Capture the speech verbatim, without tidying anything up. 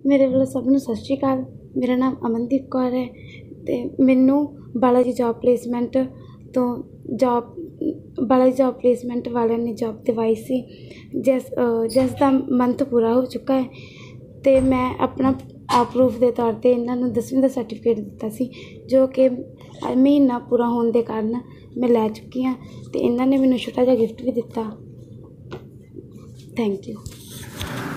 ਮੇਰੇ ਵੱਲੋਂ ਸਭ ਨੂੰ ਸਤਿ ਸ਼੍ਰੀ ਅਕਾਲ। ਮੇਰਾ ਨਾਮ ਅਮਨਦੀਪ ਕੌਰ ਹੈ ਅਤੇ ਮੈਨੂੰ ਬਾਲਾ ਜੀ ਜੋਬ ਪਲੇਸਮੈਂਟ ਤੋਂ job Bala ji job placement ਵਾਲਿਆਂ ਨੇ ਜੋਬ ਦਿਵਾਈ ਸੀ, ਜਿਸ ਜਿਸ ਦਾ ਮੰਥ ਪੂਰਾ ਹੋ ਚੁੱਕਾ ਹੈ ਅਤੇ ਮੈਂ ਆਪਣਾ ਪ੍ਰੂਫ ਦੇ ਤੌਰ 'ਤੇ ਇਹਨਾਂ ਨੂੰ ਦਸਵੀਂ ਦਾ ਸਰਟੀਫਿਕੇਟ ਦਿੱਤਾ ਸੀ, ਜੋ ਕਿ ਮਹੀਨਾ ਪੂਰਾ ਹੋਣ ਦੇ ਕਾਰਨ ਮੈਂ ਲੈ ਚੁੱਕੀ ਹਾਂ ਅਤੇ ਇਹਨਾਂ ਨੇ ਮੈਨੂੰ ਛੋਟਾ ਜਿਹਾ ਗਿਫਟ ਵੀ ਦਿੱਤਾ। Thank you.